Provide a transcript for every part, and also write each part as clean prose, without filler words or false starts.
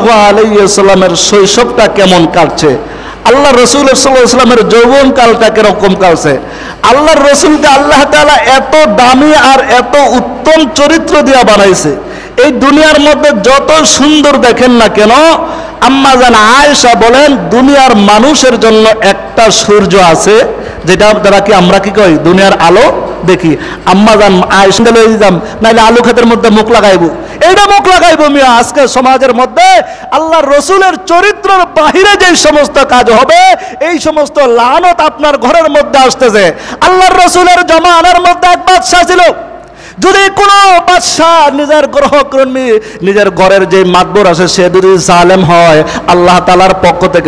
সাল্লাল্লাহু আলাইহি ওয়াসাল্লামের শৈশবটা কেমন কাটছে, আল্লাহ রসুল সাল্লাল্লাহু আলাইহি ওয়াসাল্লামের যৌবন কালটা কিরকম কাটছে। আল্লাহর রসুলকে আল্লাহ তাআলা এত দামি আর এত উত্তম চরিত্র দিয়া বানাইছে। এই দুনিয়ার মধ্যে যত সুন্দর দেখেন না কেন, আম্মা জান আয়েশা বলেন দুনিয়ার মানুষের জন্য একটা সূর্য আছে, যেটা দ্বারা কি আমরা কি কই দুনিয়ার আলো দেখি। আম্মা জান আয়েশা লই দিতাম, নাইলে আলু ক্ষেতের মধ্যে মুখ লাগাইবো, এইটা মুখ লাগাইবো মিয়া। আজকে সমাজের মধ্যে আল্লাহর রসুলের চরিত্রের বাহিরে যে সমস্ত কাজ হবে, এই সমস্ত লানত আপনার ঘরের মধ্যে আসতেছে। আল্লাহর রসুলের জমানার মধ্যে এক বাদশা ছিল, যদি কোনো বাদশা নিজের গৃহকর্মী নিজের ঘরের যে মাতবর আছে সে যদি জালেম হয়, আল্লাহ তাআলার পক্ষ থেকে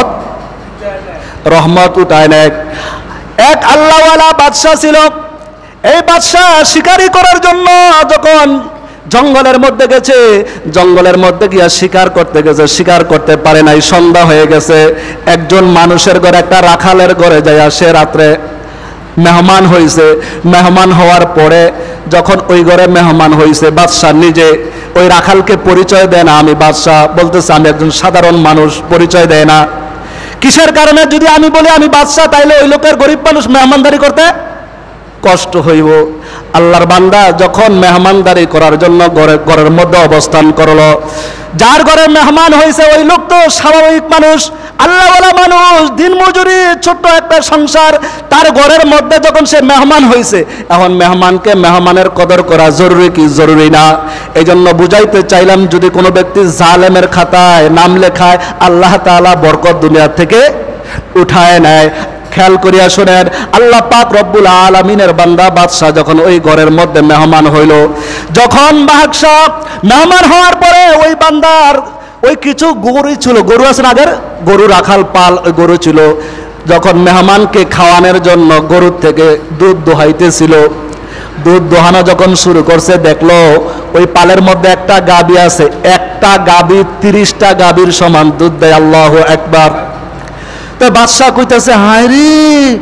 রহমত উঠায় নেয়। এক আল্লাহওয়ালা বাদশা ছিল। এই বাদশা শিকারি করার জন্য যখন জঙ্গলের মধ্যে গেছে, জঙ্গলের মধ্যে গিয়া শিকার করতে গেছে, শিকার করতে পারে নাই, সন্ধ্যা হয়ে গেছে। একজন মানুষের ঘরে, একটা রাখালের ঘরে যায় সে রাত্রে মেহমান হয়েছে। মেহমান হওয়ার পরে যখন ওই ঘরে মেহমান হয়েছে, বাদশাহ নিজে ওই রাখালকে পরিচয় দেয় না, আমি বাদশাহ, বলতেছে আমি একজন সাধারণ মানুষ, পরিচয় দেয় না। কিসের কারণে? যদি আমি বলি আমি বাদশাহ, তাইলে ওই লোকের গরিব মানুষ মেহমানদারি করতে কষ্ট হইব। আল্লাহর বান্দা যখন মেহমানদারি করার জন্য ঘরের মধ্যে অবস্থান করলো, যার ঘরে মেহমান হয়েছে ওই লোক তো স্বাভাবিক মানুষ, আল্লাহওয়ালা মানুষ, দিন মজুরি, ছোট্ট একটা সংসার, তার ঘরের মধ্যে যখন সে মেহমান হয়েছে, এখন মেহমানকে মেহমানের কদর করা জরুরি কি জরুরি না? এই জন্য বুঝাইতে চাইলাম, যদি কোনো ব্যক্তি জালেমের খাতায় নাম লেখায়, আল্লাহ তাআলা বরকত দুনিয়া থেকে উঠায় নেয়। খেয়াল করিয়া শোনেন, আল্লাহ পাক রব্বুল আলামিনের বান্দা বাদশাহ যখন ওই ঘরের মধ্যে মেহমান হইল, যখন বাদশাহ মেহমান হওয়ার পরে ওই বান্দার ওই কিছু গরু ছিল, গরু আছে না, আগের গরু রাখাল পাল, ওই গরু ছিল। যখন মেহমানকে খাওয়ানোর জন্য গরুর থেকে দুধ দোহাইতেছিল, দুধ দোহানো যখন শুরু করছে, দেখলো ওই পালের মধ্যে একটা গাবি আছে, একটা গাবি 30টা গাবির সমান দুধ দেয়। আল্লাহু আকবার। তো বাদশাহ কইতেছে, হায় রে,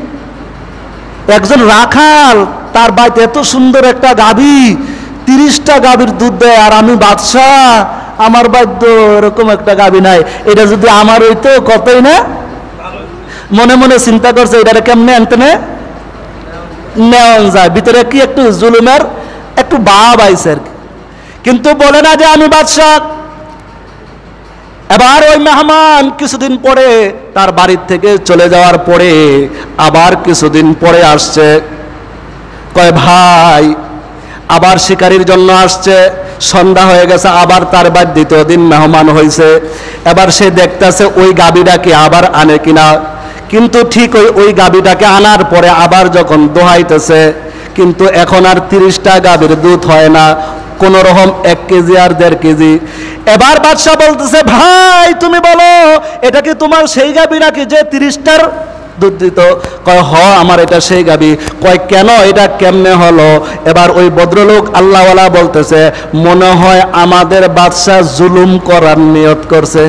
একজন রাখাল, তার বাড়িতে এত সুন্দর একটা গাবি, 30টা গাবির দুধ দেয়, আর আমি বাদশাহ, আমার বাড়িতে এরকম একটা গাবি নাই, এটা যদি আমার হইতো কতই না। মনে মনে চিন্তা করছে, এটা কেমনে আনতে নেওয়া যায়, ভিতরে কি একটু জুলুমের একটু ভাব আইছে আর কি, কিন্তু বলে না যে আমি বাদশাহ। এবার ওই মেহমান কিছুদিন পরে তার বাড়ির থেকে চলে যাওয়ার পরে আবার কিছুদিন পরে আসছে, কয় ভাই আবার শিকারির জন্য আসছে, সন্ধ্যা হয়ে গেছে, আবার তার বাড়ি দ্বিতীয় দিন মেহমান হয়েছে। এবার সে দেখতেছে ওই গাবিটাকে আবার আনে কিনা, কিন্তু ঠিক ওই গাবিটাকে আনার পরে আবার যখন দোহাইতেছে, কিন্তু এখন আর 30টা গাবির দুধ হয় না, কোন রকম 1 কেজি আর 1.5 কেজি। এবার বাদশাহ বলতেছে, ভাই তুমি বলো এটা কি তোমার সেই গাবি নাকি যে 30টার দুধ দিত? কয় হ, আমার এটা সেই গাবি। কয় কেন, এটা কেমনে হলো? এবার ওই ভদ্রলোক আল্লাহওয়ালা বলতেছে, মনে হয় আমাদের বাদশাহ জুলুম করার নিয়ত করছে।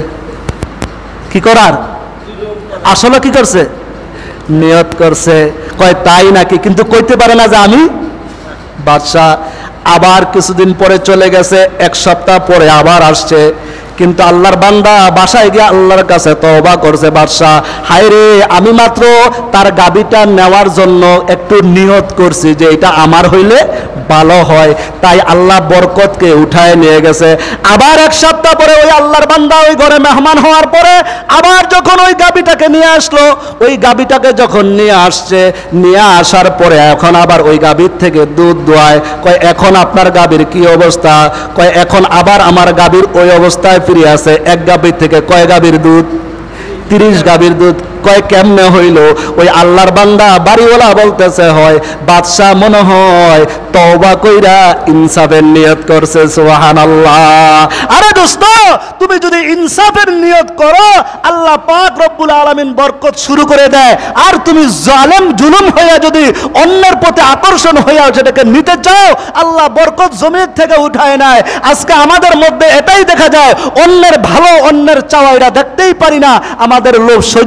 কি করার? আসলে কি করছে? নিয়ত করছে। কয় তাই নাকি? কিন্তু কইতে পারে না যে আমি বাদশাহ। আবার কিছুদিন পরে চলে গেছে, 1 সপ্তাহ পরে আবার আসছে, কিন্তু আল্লাহর বান্দা বাসায় গিয়ে আল্লাহর কাছে তওবা করছে, বাদশাহ হায় রে, আমি মাত্র তার গাবিটা নেওয়ার জন্য একটু নিয়ত করছি যে এটা আমার হইলে ভালো হয়, তাই আল্লাহ বরকতকে উঠায় নিয়ে গেছে। আবার 1 সপ্তাহ পরে ওই আল্লাহর বান্দা ওই ঘরে মেহমান হওয়ার পরে আবার যখন ওই গাবিটাকে নিয়ে আসলো, ওই গাবিটাকে যখন নিয়ে আসছে, নিয়ে আসার পরে এখন আবার ওই গাবির থেকে দুধ দোয়ায়। কয় এখন আপনার গাবির কি অবস্থা? কয় এখন আবার আমার গাবির ওই অবস্থায় ফিরে আছে। 1 গাবির থেকে কয় গাবির দুধ? 30 গাবির দুধ। কয় কেমনে হইল? ওই আল্লাহর বান্দা বাড়িওয়ালা বলতেছে, হয় বাদশাহ মনে হয় তওবা কইরা ইনসাফের নিয়ত করছে। সুবহানাল্লাহ। আরে দোস্ত, তুমি যদি ইনসাফের নিয়ত করো, আল্লাহ পাক রব্বুল আলামিন বরকত শুরু করে দেয়। আর তুমি জালেম জুলুম হইয়া যদি অন্যের প্রতি আকর্ষণ হইয়া সেটাকে নিতে চাও, আল্লাহ বরকত জমিন থেকে উঠায় নেয়। আজকে আমাদের মধ্যে এটাই দেখা যায়, অন্যের ভালো, অন্যের চাওয়া এটা দেখতেই পারি না, আমাদের লোভ সহ্যই হয়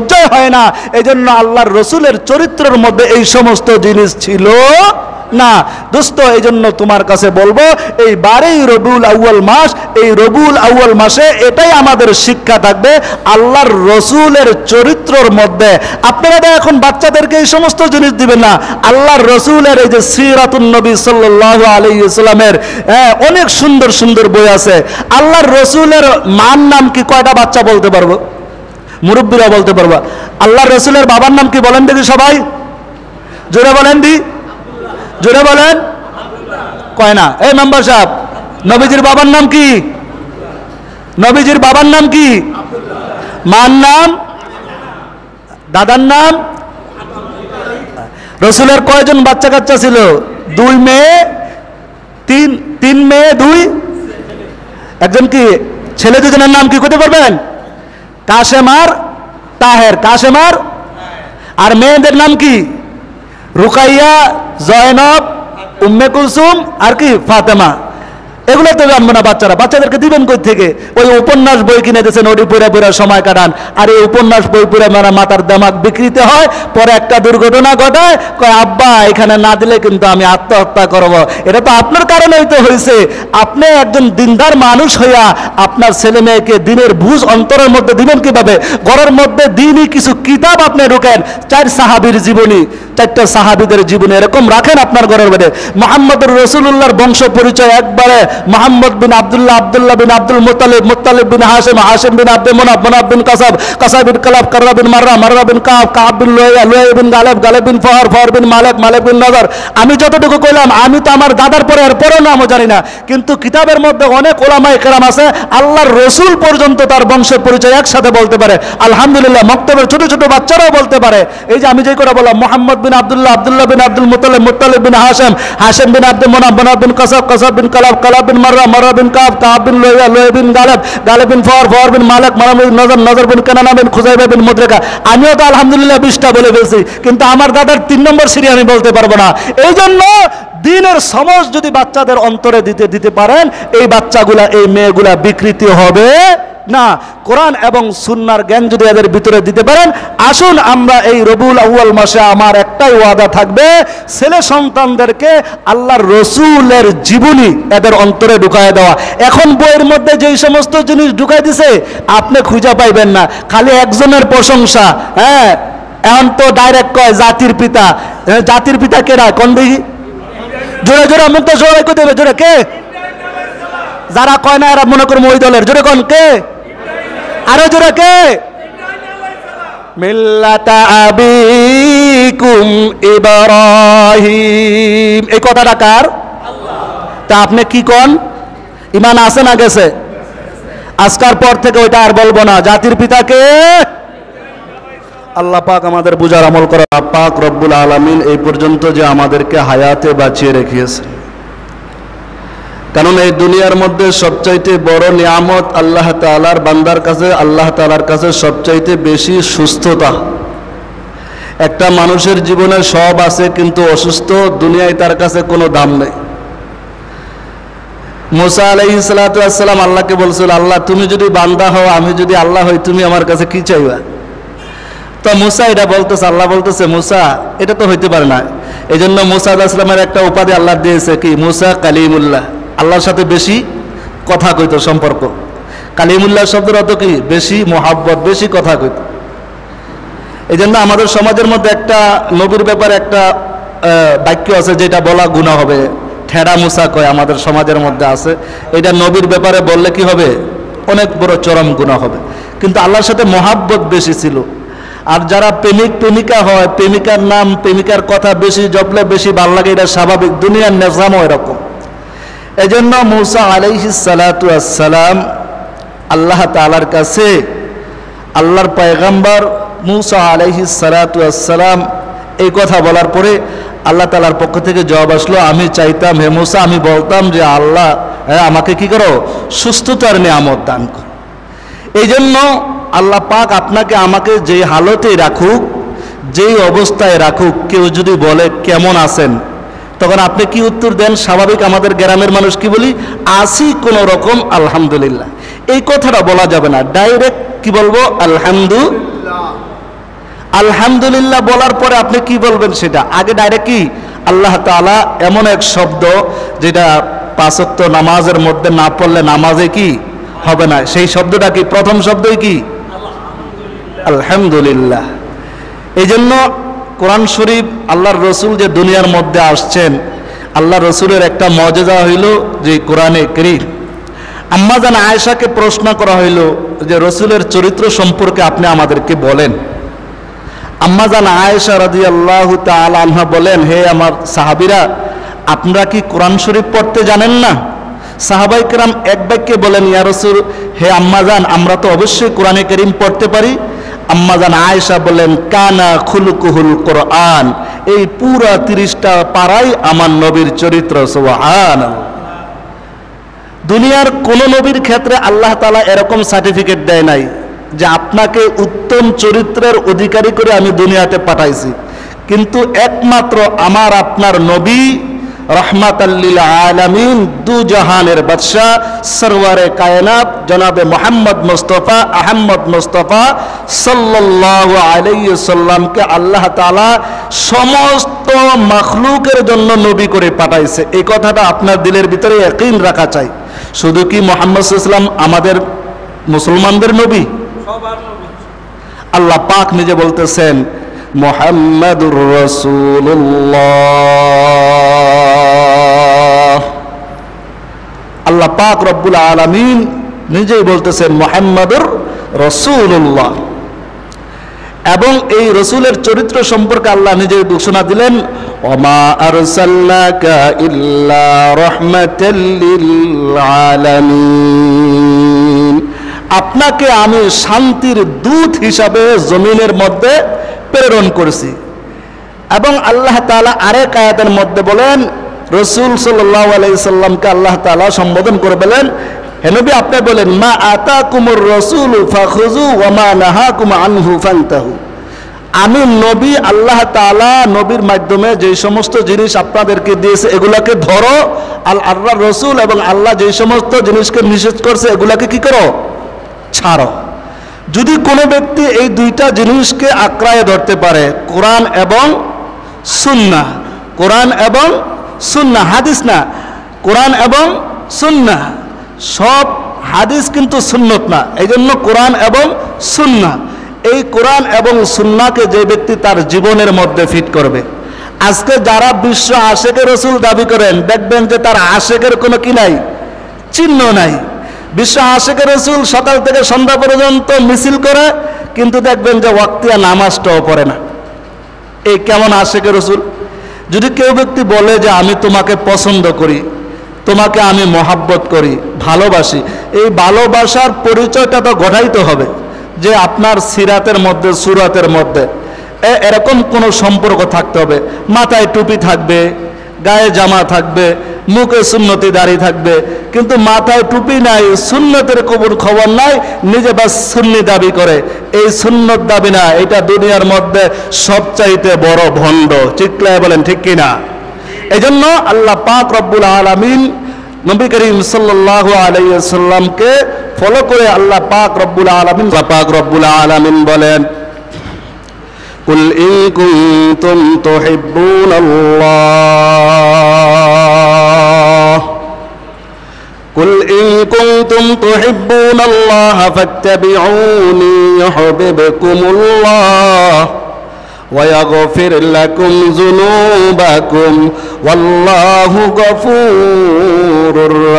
হয় না। এই জন্য আল্লাহর রসুলের চরিত্রের মধ্যে এই সমস্ত জিনিস ছিল না। দোস্ত, এই জন্য তোমার কাছে বলবো, এই 12ই রবিউল আউয়াল মাস, এই রবিউল আউয়াল মাসে এটাই আমাদের শিক্ষা থাকবে আল্লাহর রসুলের চরিত্রের মধ্যে। আপনারা এখন বাচ্চাদেরকে এই সমস্ত জিনিস দিবেন না। আল্লাহর রসুলের এই যে সিরাতুন নবী সাল্লাল্লাহু আলাইহি ওয়াসাল্লামের অনেক সুন্দর সুন্দর বই আছে। আল্লাহর রসুলের মার নাম কি? কয়টা বাচ্চা বলতে পারবো? মুরব্বীরা বলতে পারবো। আল্লাহর রসুলের বাবার নাম কি বলেন দেখি সবাই, জোরে বলেন দি, জোরে বলেন। কয় না? এই মেম্বার সাহেব, নবীজির বাবার নাম কি? নবীজির বাবার নাম কি? মার নাম? দাদার নাম? রসুলের কয়জন বাচ্চা কাচ্চা ছিল? 2 মেয়ে, 3 মেয়ে 2। একজন কি ছেলে? দুজনের নাম কি করতে পারবেন? কাশেম আর তাহের। কাশেম আর মেয়েদের নাম কি? রুকাইয়া, জয়নব, উম্মে কুলসুম আর কি ফাতেমা। এগুলো তো জানবো না বাচ্চারা। বাচ্চাদেরকে দিবেন কই থেকে? ওই উপন্যাস বই কিনে দিয়েছেন, ওটি পড়ে পড়ে সময় কাটান। আর এই উপন্যাস বই পড়ে মেরা মাথার দামাক বিকৃত হয়, পরে একটা দুর্ঘটনা ঘটায়, কয় আব্বা এখানে না দিলে কিন্তু আমি আত্মহত্যা করব। এটা তো আপনার কারণেই তো হয়েছে। আপনি একজন দিনদার মানুষ হইয়া আপনার ছেলে মেয়েকে দিনের বুঝ অন্তরের মধ্যে দিবেন কিভাবে? ঘরের মধ্যে দিনই কিছু কিতাব আপনি ঢোকেন। 4 সাহাবীর জীবনী, 4টা সাহাবীদের জীবনী এরকম রাখেন আপনার ঘরের মধ্যে। মুহাম্মদুর রাসূলুল্লাহর বংশ পরিচয় একবারে মোহাম্মদ বিন আব্দুল্লাহ, আব্দুল্লাহ বিন আব্দুল মুত্তালিব, মুত্তালিব বিন হাশিম, হাশিম বিন আব্দুল মুনাফ, মুনাফ বিন কাসাব, কাসাব বিন কালাব, কাররা বিন মাররা, মাররা বিন কাব, কাব বিন লুয়াইয়া, লুয়াইয়া বিন গালেব, গালেব বিন ফহর, ফহর বিন মালিক, মালিক বিন নজর। আমি যতটুকু কইলাম, আমি তো আমার দাদার পরে আর পরেও নামও জানি না, কিন্তু কিতাবের মধ্যে অনেক ওলামায়ে কেরাম আছে আল্লাহর রসুল পর্যন্ত তার বংশের পরিচয় একসাথে বলতে পারে। আলহামদুলিল্লাহ, মক্তবের ছোট ছোট বাচ্চারাও বলতে পারে। এই যে আমি যে করে বললাম, মোহাম্মদ বিন আব্দুল্লাহ, আব্দুল্লাহ বিন আব্দুল মুত্তালিব, মুত্তালিব বিন হাশিম, হাশিম বিন আব্দুল মুনাফ, মুনাফ বিন কাসাব, কাসাব বিন কালাব, কালাব বিন মাররা, মাররা বিন কাব, কাব বিন লুয়াইয়া, লুয়াইয়া বিন গালেব, গালেব বিন ফহর, ফহর বিন মালিক, মালিক বিন নজর, নজর বিন কানানা বিন খুজাইবা বিন মুদরিকা। আমিও তো আলহামদুলিল্লাহ 20টা বলে ফেলছি, কিন্তু আমার দাদার 3 নম্বর সিরি আমি বলতে পারবো না। এই জন্য দিনের সমজ যদি বাচ্চাদের অন্তরে দিতে পারেন, এই বাচ্চাগুলা, এই মেয়েগুলা বিকৃতি হবে না। কোরআন এবং সুন্নাহর জ্ঞান যদি এদের ভিতরে দিতে পারেন, আসুন আমরা এই রবিউল আউয়াল মাসে আমার একটাই ওয়াদা থাকবে, ছেলে সন্তানদেরকে আল্লাহর রসুলের জীবনী এদের অন্তরে ঢুকায় দেওয়া। এখন বইয়ের মধ্যে যেই সমস্ত জিনিস ঢুকাই দিছে আপনি খুঁজে পাইবেন না, খালি একজনের প্রশংসা। হ্যাঁ, এখন তো ডাইরেক্ট কয় জাতির পিতা। জাতির পিতা কেরা কোন দেখি? জোরে জোরে মুক্ত সবাই কই দেবে, জোরে কে? যারা কয় না এরা মনে করবো ওই দলের। জোরে কোন কে? আরো জোরে কে? মিল্লাতা আবিকুম ইব্রাহিম। এই কথাটা কার? তা আপনি কি কোন? ইমান আছে না গেছে? আজকার পর থেকে ওইটা আর বলবো না। জাতির পিতাকে আল্লাহ পাক আমাদের বুঝার আমল করা। পাক রব্বুল আলামিন এই পর্যন্ত যে আমাদেরকে হায়াতে বাঁচিয়ে রেখেছে, কারণ এই দুনিয়ার মধ্যে সবচাইতে বড় নিয়ামত আল্লাহ তাআলার বান্দার কাছে, আল্লাহ তাআলার কাছে সবচাইতে বেশি সুস্থতা। একটা মানুষের জীবনে সব আছে কিন্তু অসুস্থ, দুনিয়ায় তার কাছে কোনো দাম নেই। মুসা আলাইহিস সালাতু ওয়াস সালাম আল্লাহকে বলছিল, আল্লাহ তুমি যদি বান্দা হও, আমি যদি আল্লাহ হই, তুমি আমার কাছে কি চাইবা? তো মুসা এটা বলতেছে, আল্লাহ বলতেছে মুসা এটা তো হইতে পারে না। এই জন্য মুসা আলাইহিস সালামের একটা উপাধি আল্লাহ দিয়েছে, কি? মুসা কালিমুল্লাহ। আল্লাহর সাথে বেশি কথা কইতো, সম্পর্ক। কালিমুল্লাহ শব্দের অর্থ কি? বেশি মোহাব্বত, বেশি কথা কইতো। এই জন্য আমাদের সমাজের মধ্যে একটা নবীর ব্যাপারে একটা বাক্য আছে যেটা বলা গুনাহ হবে। ঠেড়া মুসা কয় আমাদের সমাজের মধ্যে আছে। এটা নবীর ব্যাপারে বললে কি হবে? অনেক বড় চরম গুনাহ হবে। কিন্তু আল্লাহর সাথে মোহাব্বত বেশি ছিল। আর যারা প্রেমিক প্রেমিকা হয়, প্রেমিকার নাম, প্রেমিকার কথা বেশি জপলে বেশি ভালো লাগে, এটা স্বাভাবিক, দুনিয়ার নিজামও এরকম। এই জন্য মুসা আলাইহিস সালাতু ওয়াস সালাম আল্লাহ তাআলার কাছে, আল্লাহর পয়গম্বর মুসা আলাইহিস সালাতু ওয়াস সালাম এই কথা বলার পরে আল্লাহ তাআলার পক্ষ থেকে জবাব আসলো, আমি চাইতাম হে মুসা, আমি বলতাম যে আল্লাহ আমাকে কি করো? সুস্থতার নিয়ামত দান করো। এই জন্য আল্লাহ পাক আপনাকে আমাকে যেই হালতে রাখুক, যেই অবস্থায় রাখুক, কেউ যদি বলে কেমন আছেন, তখন আপনি কি উত্তর দেন? স্বাভাবিক আমাদের গ্রামের মানুষ কি বলি? আসি কোন রকম, আলহামদুলিল্লাহ। এই কথাটা বলা যাবে না, ডাইরেক্ট কি বলবো? আলহামদুলিল্লাহ। আলহামদুলিল্লাহ বলার পরে আপনি কি বলবেন সেটা আগে ডাইরেক্ট কি আল্লাহ তাআলা এমন এক শব্দ যেটা পাঁচ ওয়াক্ত নামাজের মধ্যে না পড়লে নামাজে কি হবে না, সেই শব্দটা কি প্রথম শব্দই কি আলহামদুলিল্লাহ। এই জন্য কোরআন শরীফ আল্লাহর রসুল যে দুনিয়ার মধ্যে আসছেন, আল্লাহ রসুলের একটা মর্যাদা হইল যে কোরআনে কারীম। আম্মা জান আয়েশাকে প্রশ্ন করা হইল যে রসুলের চরিত্র সম্পর্কে আপনি আমাদেরকে বলেন। আম্মা জান আয়েশা রাদিয়াল্লাহু তাআলা আনহা বলেন, হে আমার সাহাবীরা, আপনারা কি কোরআন শরীফ পড়তে জানেন না? সাহাবায়ে কেরাম এক বাক্যে বলেন, ইয়া রাসূল, হে আম্মা জান, আমরা তো অবশ্যই কোরআনে কারীম পড়তে পারি। আম্মা জান আয়েশা বলেন, কানা খুলুকুহুল কোরআন, এই পুরা 30টা পারাই আমার নবীর চরিত্র। সুবহানাল্লাহ। দুনিয়ার কোন নবীর ক্ষেত্রে আল্লাহ তাআলা এরকম সার্টিফিকেট দেয় নাই যে আপনাকে উত্তম চরিত্রের অধিকারী করে আমি দুনিয়াতে পাঠাইছি, কিন্তু একমাত্র আমার আপনার নবী রহমাতাল লিল আলামিন, দু জাহানের বাদশা, সরওয়ারে কায়নাত জনাবে মুহাম্মদ মুস্তাফা আহমদ মুস্তাফা সাল্লাল্লাহু আলাইহি সাল্লামকে আল্লাহ তাআলা সমস্ত মাখলুকের জন্য নবী করে পাঠাইছে। এই কথাটা আপনার দিলের ভিতরে ইয়াকিন রাখা চাই। শুধু কি মুহাম্মদ সাল্লাল্লাহু আলাইহি সাল্লাম আমাদের মুসলমানদের নবী? আল্লাহ পাক নিজে বলতেছেন, মুহাম্মাদুর রাসূলুল্লাহ। আল্লাহ পাক রব্বুল আলামিন নিজেই বলতেছেন মুহাম্মাদুর রাসূলুল্লাহ। এবং এই রসুলের চরিত্র সম্পর্কে আল্লাহ নিজে ঘোষণা দিলেন, ওমা আরসালনাকা ইল্লা রাহমাতাল লিল আলামিন, আপনাকে আমি শান্তির দূত হিসাবে জমিনের মধ্যে প্রেরণ করেছি। এবং আল্লাহ তাআলা আরেক আয়াতের মধ্যে বলেন, রাসূল সাল্লাল্লাহু আলাইহি সাল্লামকে আল্লাহ তাআলা সম্বোধন করে বলেন, হে নবী, আপনি বলেন, মা আতাকুমুর রাসূলু ফাখুযু ওয়া মা নাহাকুম আনহু ফান্তাহু। আমি নবী, আল্লাহ তাআলা নবীর মাধ্যমে যে সমস্ত জিনিস আপনাদেরকে দিয়েছে এগুলাকে ধরো, আল্লাহর রাসূল এবং আল্লাহ যে সমস্ত জিনিসকে নিষেধ করছে এগুলাকে কি করো, ছাড়ো। যদি কোনো ব্যক্তি এই দুইটা জিনিসকে আঁকড়ায় ধরতে পারে, কোরআন এবং সুন্নাহ, কোরআন এবং সুন্নাহ, হাদিস না, কোরআন এবং সুন্নাহ, সব হাদিস কিন্তু সুন্নত না, এই জন্য কোরআন এবং সুন্নাহ, এই কোরআন এবং সুন্নাহকে যে ব্যক্তি তার জীবনের মধ্যে ফিট করবে। আজকে যারা বিশ্ব আশেকের রাসূল দাবি করেন, দেখবেন যে তার আশেকের কোনো কি নাই, চিহ্ন নাই। বিশ্ব আশেকের রাসূল সকাল থেকে সন্ধ্যা পর্যন্ত মিছিল করে, কিন্তু দেখবেন যে ওয়াক্তিয়া নামাজটাও পড়ে না। এই কেমন আশেকের রাসূল? যদি কেউ ব্যক্তি বলে যে আমি তোমাকে পছন্দ করি, তোমাকে আমি মহাব্বত করি, ভালোবাসি, এই ভালোবাসার পরিচয়টা তো ঘটাইতে হবে যে আপনার সিরাতের মধ্যে, সুরাতের মধ্যে এরকম কোনো সম্পর্ক থাকতে হবে। মাথায় টুপি থাকবে, গায়ে জামা থাকবে, মুখে সুন্নতি দাড়ি থাকবে, কিন্তু মাথায় টুপি নাই, সুন্নতের খবর নাই, নিজে বাস সুন্নি দাবি করে। এই সুন্নত দাবি না, এটা দুনিয়ার মধ্যে সবচাইতে বড় ভণ্ড। চিৎকার বলেন ঠিক কিনা? এই জন্য আল্লাহ পাক রব্বুল আলামিন নবী করিম সাল্লাল্লাহু আলাইহি ওয়াসাল্লামকে ফলো করে আল্লাহ পাক রব্বুল আলামিন বলেন, কুল ইন কুনতুম তুহিব্বুনাল্লাহ, কুল ইন কুনতুম তুহিব্বুনাল্লাহ ফাত্তাবিউনি ইউহিব্বুকুমুল্লাহ ويغفر لكم ذنوبكم والله غفور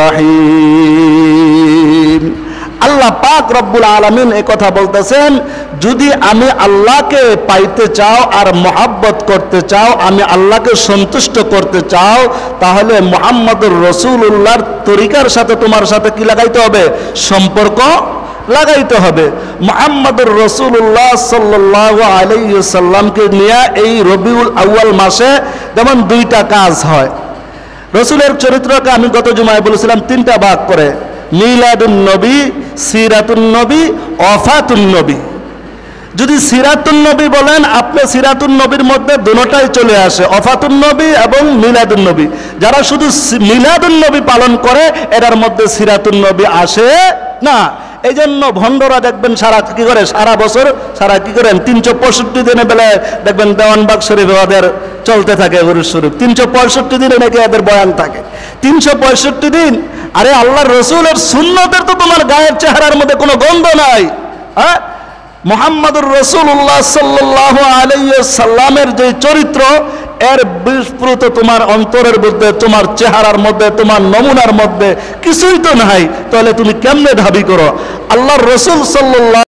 رحيم। আল্লাহ পাক রব্বুল আলামিন এই কথা বলতেছেন, যদি আমি আল্লাহকে পাইতে চাও আর মহাব্বত করতে চাও, আমি আল্লাহকে সন্তুষ্ট করতে চাও, তাহলে মুহাম্মদুর রাসূলুল্লাহর তরিকার সাথে তোমার সাথে কি লাগাইতে হবে, সম্পর্ক লাগাইতে হবে। মুহাম্মদুর রাসূলুল্লাহ সাল্লাল্লাহু আলাইহি সাল্লামকে নিয়ে এই রবিউল আউয়াল মাসে যেমন দুইটা কাজ হয়। রসুলের চরিত্রকে আমি গত জুমায় বলেছিলাম 3টা ভাগ করে, মিলাদুন নবী, সিরাতুন নবী, ওয়াফাতুন নবী। যদি সিরাতুন নবী বলেন, আপনি সিরাতুন নবীর মধ্যে দুটোটাই চলে আসে, ওয়াফাতুন নবী এবং মিলাদুন নবী। যারা শুধু মিলাদুন নবী পালন করে, এটার মধ্যে সিরাতুন নবী আসে না। এই জন্য ভণ্ডরা দেখবেন সারা কি করে, সারা বছর সারা কি করেন 365 দিনে বেলা দেখবেন দেওয়ানবাগ শরীফ ওদের চলতে থাকে উরুস শরীফ। 365 দিনে নাকি এদের বয়ান থাকে। 365 দিন। আরে আল্লাহর রসুলের সুন্নতের তো তোমার গায়ের চেহারার মধ্যে কোনো গন্ধ নাই। হ্যাঁ, মুহাম্মাদুর রাসূলুল্লাহ সাল্লাল্লাহু আলাইহি সাল্লামের যে চরিত্র, এর বিস্ফোরিত তোমার অন্তরের মধ্যে, তোমার চেহারার মধ্যে, তোমার নমুনার মধ্যে কিছুই তো নাই, তাহলে তুমি কেমনে দাবি করো আল্লাহর রাসূল সাল্লাল্লাহু